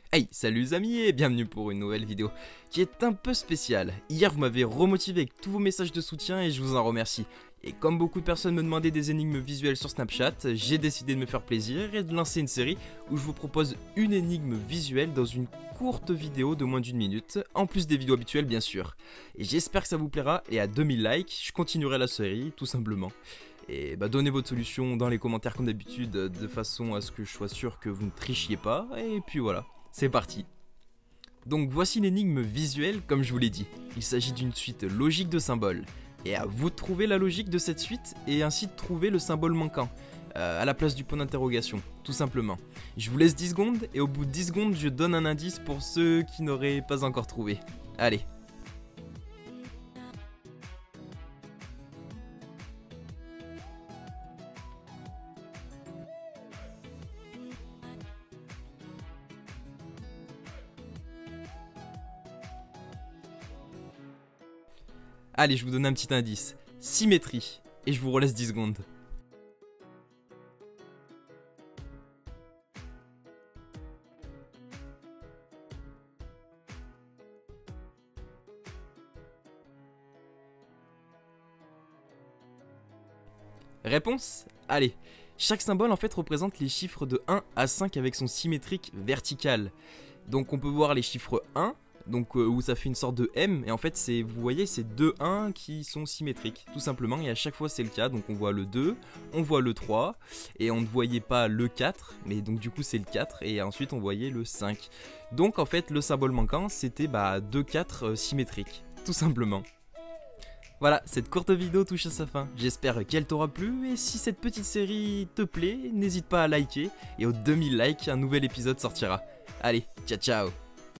Hey, salut les amis et bienvenue pour une nouvelle vidéo qui est un peu spéciale. Hier vous m'avez remotivé avec tous vos messages de soutien et je vous en remercie. Et comme beaucoup de personnes me demandaient des énigmes visuelles sur Snapchat, j'ai décidé de me faire plaisir et de lancer une série où je vous propose une énigme visuelle dans une courte vidéo de moins d'une minute, en plus des vidéos habituelles bien sûr. Et j'espère que ça vous plaira et à 2000 likes, je continuerai la série tout simplement. Et bah donnez votre solution dans les commentaires comme d'habitude de façon à ce que je sois sûr que vous ne trichiez pas et puis voilà. C'est parti. Donc voici une énigme visuelle comme je vous l'ai dit. Il s'agit d'une suite logique de symboles. Et à vous de trouver la logique de cette suite et ainsi de trouver le symbole manquant. À la place du point d'interrogation, tout simplement. Je vous laisse 10 secondes et au bout de 10 secondes je donne un indice pour ceux qui n'auraient pas encore trouvé. Allez. Allez, je vous donne un petit indice. Symétrie. Et je vous relaisse 10 secondes. Réponse? Allez. Chaque symbole en fait représente les chiffres de 1 à 5 avec son symétrique vertical. Donc on peut voir les chiffres 1. Donc où ça fait une sorte de M, et en fait c'est, vous voyez, c'est deux 1 qui sont symétriques, tout simplement, et à chaque fois c'est le cas. Donc on voit le 2, on voit le 3, et on ne voyait pas le 4, mais donc du coup c'est le 4, et ensuite on voyait le 5. Donc en fait le symbole manquant c'était deux 4 symétriques, tout simplement. Voilà, cette courte vidéo touche à sa fin, j'espère qu'elle t'aura plu, et si cette petite série te plaît, n'hésite pas à liker, et aux 2000 likes, un nouvel épisode sortira. Allez, ciao ciao.